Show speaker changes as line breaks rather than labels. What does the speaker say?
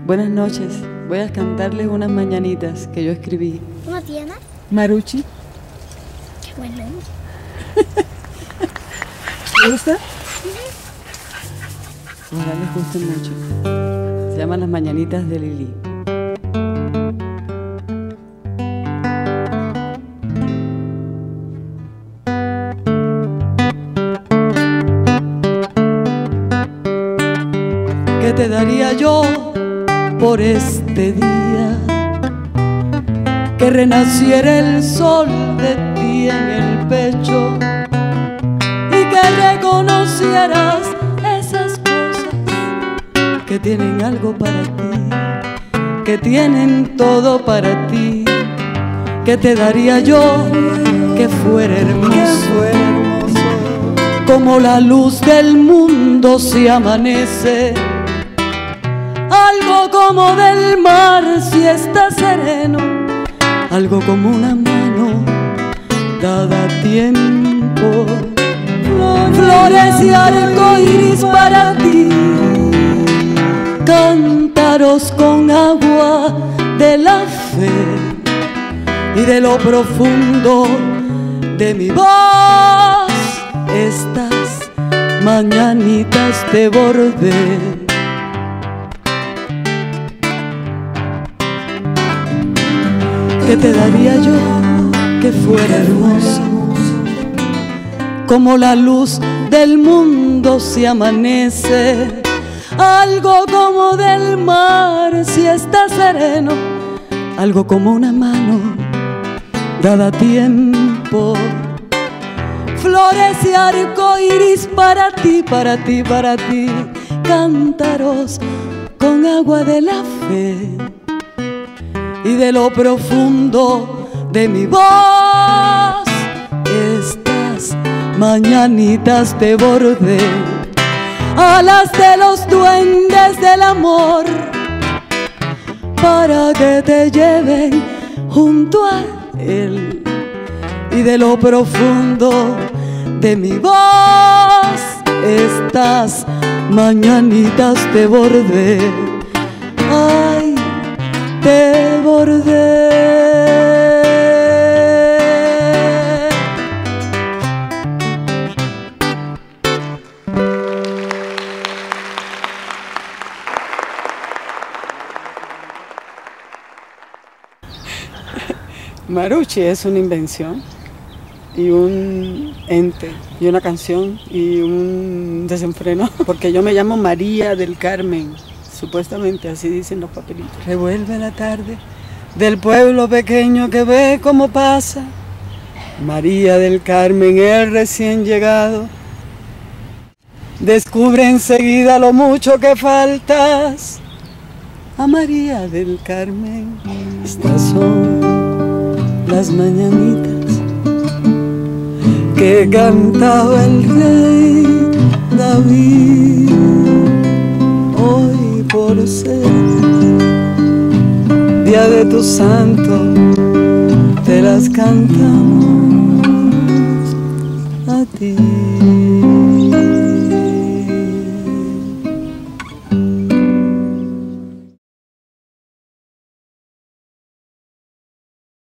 Buenas noches. Voy a cantarles unas mañanitas que yo escribí.
¿Cómo te llamas?
Maruchi.
Qué buen nombre.
¿Te gusta? Ojalá les guste mucho. Se llaman Las Mañanitas de Lili. ¿Qué te daría yo por este día? Que renaciera el sol de ti en el pecho y que reconocieras esas cosas que tienen algo para ti, que tienen todo para ti. ¿Qué te daría yo que fuera hermoso? Como la luz del mundo si amanece, algo como del mar si está sereno, algo como una mano dada a tiempo, flores y arcoíris para ti, cántaros con agua de la fe y de lo profundo de mi voz, estas mañanitas te bordé. ¿Qué te daría yo que fuera hermoso? Como la luz del mundo si amanece, algo como del mar si está sereno, algo como una mano dada a tiempo, flores y arcoíris para ti, para ti, para ti, cántaros con agua de la fe y de lo profundo de mi voz, estas mañanitas te bordé, alas de los duendes del amor, para que te lleven junto a él, y de lo profundo de mi voz, estas mañanitas te bordé. Ay, te bordé. Maruchi es una invención y un ente y una canción y un desenfreno, porque yo me llamo María del Carmen. Supuestamente así dicen los papelitos. Revuelve la tarde del pueblo pequeño que ve cómo pasa María del Carmen, el recién llegado. Descubre enseguida lo mucho que faltas a María del Carmen. Estas son las mañanitas que cantaba el rey David. Hoy por ser día de tu santo, te las cantamos a ti.